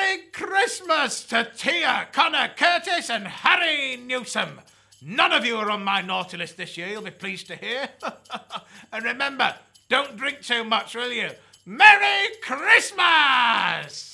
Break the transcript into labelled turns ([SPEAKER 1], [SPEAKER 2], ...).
[SPEAKER 1] Merry Christmas to Tia, Connor, Curtis and Harry Newsom. None of you are on my naughty list this year, you'll be pleased to hear. And remember, don't drink too much, will you? Merry Christmas!